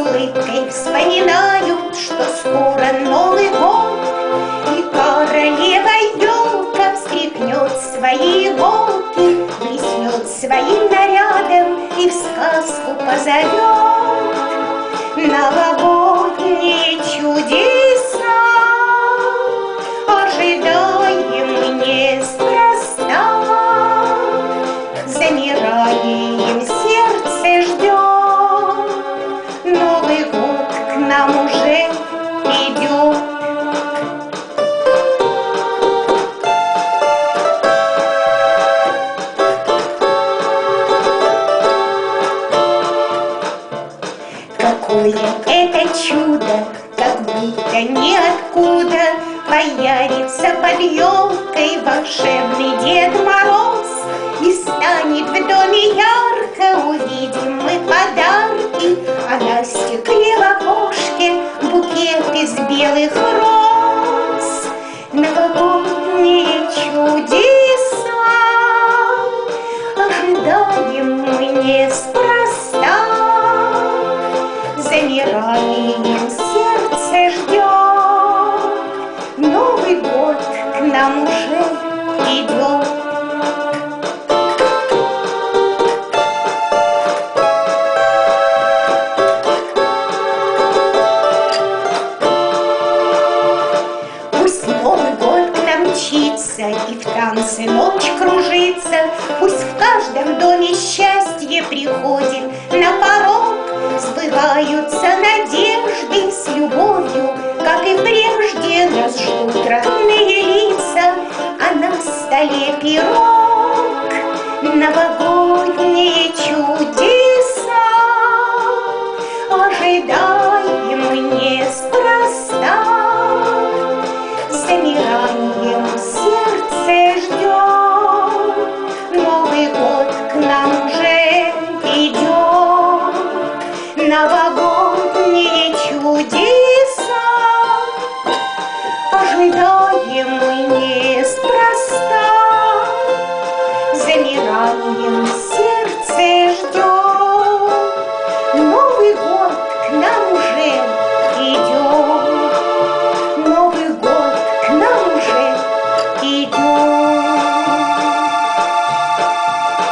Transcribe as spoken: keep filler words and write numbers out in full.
улыбкой вспоминают, что скоро Новый год, и королева елка встряхнет свои иголки, блеснет своим нарядом и в сказку позовет. Новогодние чудеса ожидаем неспроста, замираем, сердце ждет, Новый год к нам уже идет. Какое это чудо, как будто ниоткуда появится под елкой волшебный Дед Мороз, и станет в доме ярко, увидим мы подарки, а на стекле в окошке букет из белых роз. Новогодние чудеса ожидаем мы неспроста, замираем, сердце ждет, Новый год к нам уже идет. Пусть Новый год к нам мчится и в танце ночь кружится, пусть в каждом доме счастье приходит на порог, сбываются надежды, с любовью